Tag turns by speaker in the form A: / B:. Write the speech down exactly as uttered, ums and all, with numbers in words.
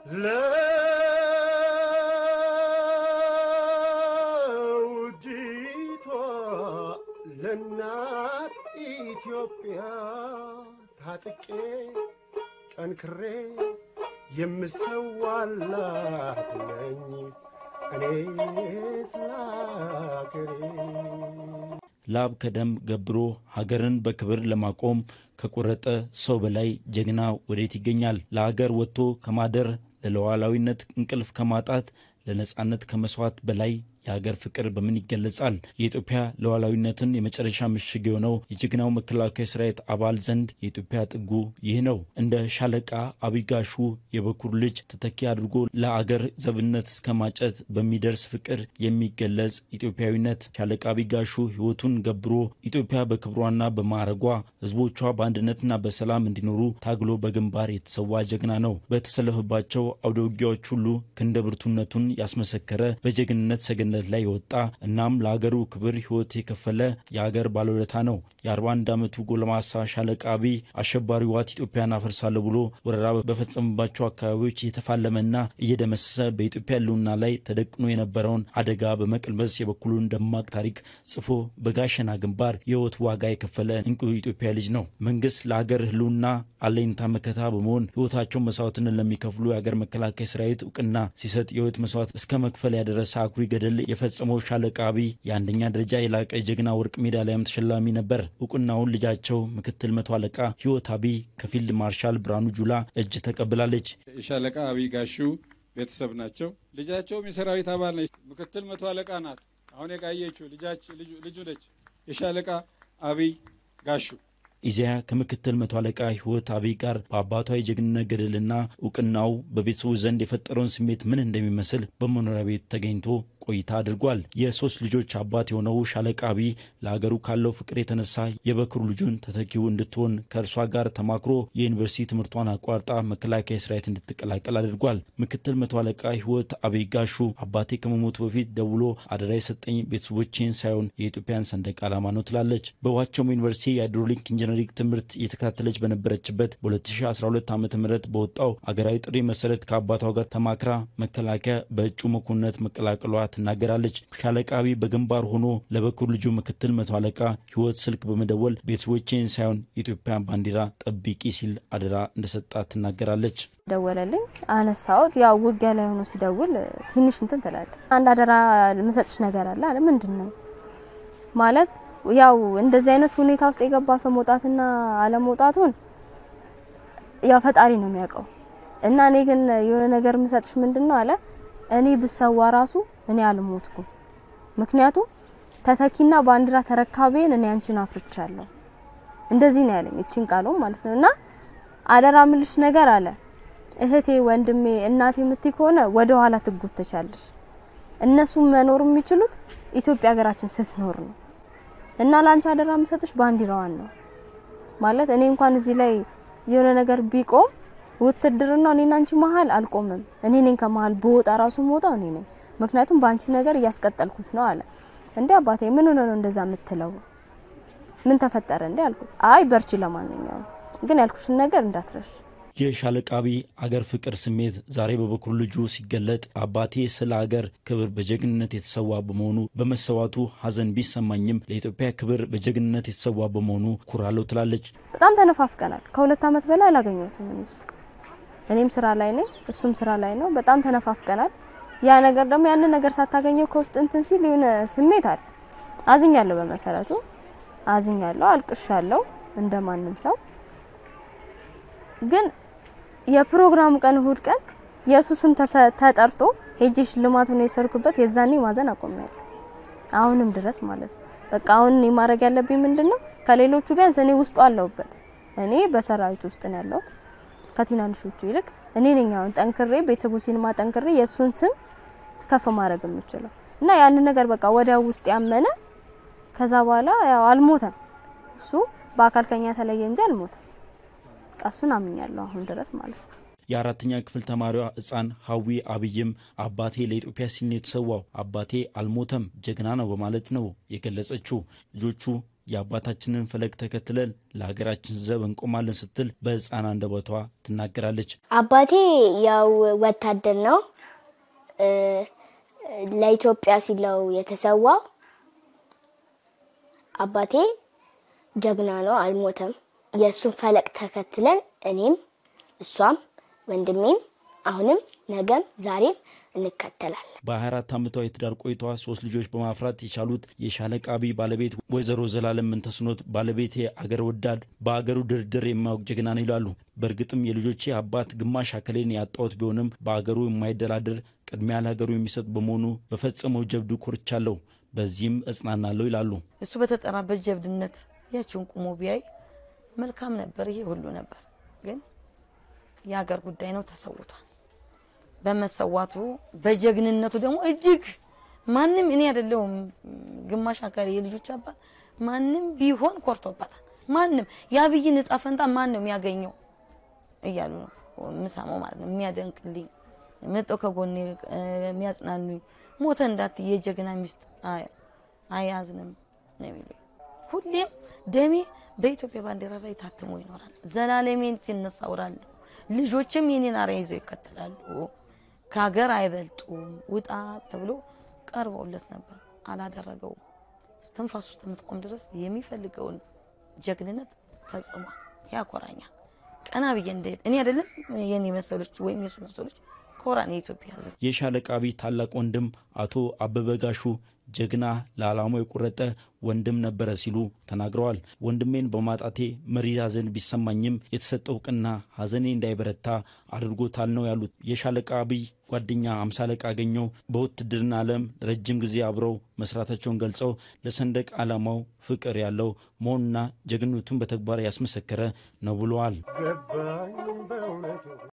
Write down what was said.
A: ለውዲቷ ለናት ኢትዮጵያ ታጥቄ ጠንክሬ የምሰዋላት ነኝ እኔ ስላገሬ
B: ላብ ከደም ገብሮ ሀገርን በክብር ለማቆም ከቆረጠ ሰው በላይ ጀግና ወዴት ይገኛል? ለሀገር ወጥቶ ከማደር ለሉዓላዊነት እንቅልፍ ከማጣት ለነጻነት ከመስዋዕት በላይ የሀገር ፍቅር በምን ይገለጻል? የኢትዮጵያ ሉዓላዊነትን የመጨረሻ ምሽግ የሆነው የጀግናው መከላከያ ሰራዊት አባል ዘንድ የኢትዮጵያ ጥጉ ይህ ነው። እንደ ሻለቃ አብይ ጋሹ የበኩር ልጅ ተተኪ አድርጎ ለአገር ዘብነት እስከ ማጨት በሚደርስ ፍቅር የሚገለጽ ኢትዮጵያዊነት። ሻለቃ አብይ ጋሹ ህይወቱን ገብሮ ኢትዮጵያ በክብሯና በማዕረጓ ህዝቦቿ በአንድነትና በሰላም እንዲኖሩ ታግሎ በግንባር የተሰዋ ጀግና ነው። በተሰለፈባቸው አውደ ውጊያዎች ሁሉ ክንደ ብርቱነቱን ያስመሰከረ በጀግንነት ሰገነት ላይ ወጣ። እናም ለሀገሩ ክብር ህይወት የከፈለ የሀገር ባለውለታ ነው። የአርባ አንድ ዓመቱ ጎልማሳ ሻለቃ አብይ አሸባሪው ዋት ኢትዮጵያን አፈርሳለሁ ብሎ ወረራ በፈጸመባቸው አካባቢዎች እየተፋለመና እየደመሰሰ በኢትዮጵያ ህልውና ላይ ተደቅኖ የነበረውን አደጋ በመቀልበስ የበኩሉን ደማቅ ታሪክ ጽፎ በጋሸና ግንባር የህይወት ዋጋ የከፈለ እንቁ ኢትዮጵያ ልጅ ነው። መንግስት ለሀገር ህልውና አለኝታ መከታ በመሆን ህይወታቸውን መስዋዕትነት ለሚከፍሉ የሀገር መከላከያ ሰራዊት እውቅና ሲሰጥ የህይወት መስዋዕት እስከ መክፈል ያደረሰ አኩሪ ገድል የፈጸመው ሻለቃ አብይ የአንደኛ ደረጃ የላቀ ጀግና ወርቅ ሜዳሊያም ተሸላሚ ነበር። እውቅናውን ልጃቸው ምክትል መቶ አለቃ ህይወት አብይ ከፊልድ ማርሻል ብርሃኑ ጁላ እጅ ተቀብላለች።
C: ሻለቃ አብይ ጋሹ ቤተሰብ ናቸው። ልጃቸው የሰራዊት አባል ነች። ምክትል መቶ አለቃ ናት። አሁን የጋየችው ልጃቸው ልጁ ነች። የሻለቃ አብይ ጋሹ
B: ኢዜአ ከምክትል መቶ አለቃ ህይወት አብይ ጋር በአባቷ የጀግንነት ገድልና እውቅናው በቤተሰቡ ዘንድ የፈጠረውን ስሜት ምን እንደሚመስል በመኖሪያ ቤት ተገኝቶ ቆይታ አድርጓል። የሶስት ልጆች አባት የሆነው ሻለቃ አብይ ለሀገሩ ካለው ፍቅር የተነሳ የበኩር ልጁን ተተኪው እንድትሆን ከእርሷ ጋር ተማክሮ የዩኒቨርሲቲ ትምህርቷን አቋርጣ መከላከያ ሰራዊት እንድትቀላቀል አድርጓል። ምክትል መቶ አለቃ ህይወት አብይ ጋሹ አባቴ ከመሞቱ በፊት ደውሎ አደራ የሰጠኝ ቤተሰቦቼን ሳይሆን የኢትዮጵያን ሰንደቅ ዓላማ ነው ትላለች። በዋቸሞ ዩኒቨርሲቲ የሃይድሮሊክ ኢንጂነሪንግ ትምህርት እየተከታተለች በነበረችበት በ2012 ዓ.ም በወጣው አገራዊ ጥሪ መሰረት ከአባቷ ጋር ተማክራ መከላከያ በእጩ መኮንነት መቀላቀሏ ትናገራለች። ሻለቃ አብይ በግንባር ሆኖ ለበኩር ልጁ ምክትል መቶ አለቃ ህይወት ስልክ በመደወል ቤተሰቦቼን ሳይሆን ኢትዮጵያን ባንዲራ ጠብቂ ሲል አደራ እንደሰጣት ትናገራለች።
D: ደወለልኝ፣ አነሳውት። ያው ውጊያ ላይ ሆኖ ሲደውል ትንሽ እንትን ተላለ። አንድ አደራ መሰጥሽ ነገር አለ አለ። ምንድነው ማለት? ያው እንደዚህ አይነት ሁኔታ ውስጥ የገባ ሰው መውጣትና አለመውጣቱን ያው ፈጣሪ ነው የሚያውቀው። እና እኔ ግን የሆነ ነገር መሰጥሽ ምንድነው አለ። እኔ ብሰዋ ራሱ እኔ አልሞትኩም። ምክንያቱም ተተኪና ባንዲራ ተረካቤን እኔ አንቺን አፍርቻለሁ። እንደዚህ ነው ያለኝ። እቺን ቃሉም ማለት ነውና አደራ ምልሽ ነገር አለ። እህቴ፣ ወንድሜ፣ እናቴ ምትይ ከሆነ ወደ ኋላ ትጎተቻለሽ። እነሱ መኖር የሚችሉት ኢትዮጵያ ሀገራችን ስትኖር ነው። እና ላንቺ አደራ ምሰጥሽ ባንዲራዋን ነው ማለት። እኔ እንኳን እዚህ ላይ የሆነ ነገር ቢቆም ውትድርና እኔና አንቺ መሃል አልቆምም። እኔ ነኝ ከመሃል ቦጣ ራሱ ሞጣው እኔ ነኝ። ምክንያቱም ባንቺ ነገር ያስቀጠልኩት ነው አለ። እንዴ አባቴ ምን ሆነ ነው እንደዛ የምትለው? ምን ተፈጠረ እንዴ አልኩት። አይ በርቺ፣ ለማንኛውም ግን ያልኩሽን ነገር እንዳትረሽ።
B: የሻለቃ አብይ አገር ፍቅር ስሜት ዛሬ በበኩር ልጁ ሲገለጥ አባቴ ስለ አገር ክብር በጀግንነት የተሰዋ በመሆኑ በመሰዋቱ ሐዘን ቢሰማኝም ለኢትዮጵያ ክብር በጀግንነት የተሰዋ በመሆኑ ኩራለው ትላለች።
D: በጣም ተነፋፍቀናል። ከሁለት ዓመት በላይ አላገኘሁትም እሱ። እኔም ስራ ላይ ነኝ፣ እሱም ስራ ላይ ነው። በጣም ተነፋፍቀናል። ያ ነገር ደግሞ ያን ነገር ሳታገኘው ከውስጥ እንትን ሲል የሆነ ስሜት አለ። አዝኛለሁ፣ በመሰረቱ አዝኛለሁ፣ አልቅሻለሁ እንደማንም ሰው። ግን የፕሮግራም ቀን እሁድ ቀን የሱስም ተጠርቶ ሄጂሽ ልማቱን የሰርኩበት የዛኔ ማዘን አቆመኛል። አሁንም ድረስ ማለት ነው። በቃ አሁን እኔ ማድረግ ያለብኝ ምንድነው? ከሌሎቹ ቢያንስ እኔ ውስጥ አለውበት። እኔ በሰራዊት ውስጥ ነው ያለው ከቲናንሾቹ ይልቅ እኔ ነኝ አሁን ጠንክሬ ቤተሰቦቼን ማጠንክሬ የሱን ስም ከፍ ማድረግ የምችለው። እና ያን ነገር በቃ ወዲያው ውስጥ ያመነ ከዛ በኋላ ያው አልሞተም። እሱ በአካል ከኛ ተለየ እንጂ አልሞተም። ቀሱን አምኛለሁ አሁን ድረስ ማለት ነው።
B: የአራተኛ ክፍል ተማሪዋ ህፃን ሀዊ አብይም አባቴ ለኢትዮጵያ ሲል የተሰዋው አባቴ አልሞተም ጀግና ነው በማለት ነው የገለጸችው። ልጆቹ የአባታችንን ፈለግ ተከትለን ለሀገራችን ዘብ እንቆማለን ስትል በህፃን አንደበቷ ትናገራለች።
E: አባቴ ያው ወታደር ነው ለኢትዮጵያ ሲለው የተሰዋው። አባቴ ጀግና ነው አልሞተም። የሱን ፈለግ ተከትለን እኔም እሷም ወንድሜም አሁንም ነገም ዛሬም እንከተላለን።
B: በ24 ዓመቷ የትዳር ቆይቷ ሶስት ልጆች በማፍራት የቻሉት የሻለቃ አብይ ባለቤት ወይዘሮ ዘላለም ምንተስኖት ባለቤቴ አገር ወዳድ በአገሩ ድርድር የማያውቅ ጀግና ነው ይላሉ። በእርግጥም የልጆቼ አባት ግማሽ አከሌን ያጣውት ቢሆንም በአገሩ የማይደራደር ቅድሚያ ለሀገሩ የሚሰጥ በመሆኑ በፈጸመው ጀብዱ ኮርቻለሁ፣ በዚህም እጽናናለሁ ይላሉ።
F: እሱ በተጠራበት ጀብድነት ያቺውን ቁሞ ቢያይ መልካም ነበር። ይሄ ሁሉ ነበር ግን የሀገር ጉዳይ ነው ተሰውቷል። በመሰዋቱ በጀግንነቱ ደግሞ እጅግ ማንም እኔ አይደለም ግማሽ አካል የልጆች አባት ማንም ቢሆን ኮርቶባታል። ማንም ያብይን ዕጣ ፈንታ ማን ነው የሚያገኘው እያሉ ነው ምሳማው ማለት ነው። የሚያደንቅልኝ መጥቶ ከጎኔ የሚያጽናኑኝ ሞተ እንዳት የጀግና ሚስት አያዝንም ነው የሚሉኝ። ሁሌም ደሜ በኢትዮጵያ ባንዲራ ላይ ታትሞ ይኖራል። ዘላለሜን ሲነሳውራል። ልጆችም የኔን አርአያ ይዘው ይከተላሉ። ከሀገር አይበልጡም ውጣ ተብሎ ቀርቦለት ነበር፣ አላደረገው። እስትንፋሱ እስከምትቆም ድረስ የሚፈልገውን ጀግንነት ፈጽሟል። ያኮራኛል። ቀና ብዬ እንደሄድ እኔ አይደለም የኔ መሰሎች ወይም የሱ መሰሎች ኮራን የኢትዮጵያ ሕዝብ።
B: የሻለቃ አብይ ታላቅ ወንድም አቶ አበበ ጋሹ ጀግና ለዓላማው የቆረጠ ወንድም ነበረ ሲሉ ተናግረዋል። ወንድሜን በማጣቴ መሪር ሐዘን ቢሰማኝም የተሰጠው ቅና ሐዘኔ እንዳይበረታ አድርጎታል ነው ያሉት። የሻለቃ አብይ ጓደኛ አምሳ አለቃ አገኘው በውትድርና ዓለም ረጅም ጊዜ አብረው መስራታቸውን ገልጸው ለሰንደቅ ዓላማው ፍቅር ያለው መሆኑና ጀግንነቱን በተግባር ያስመሰከረ ነው ብለዋል።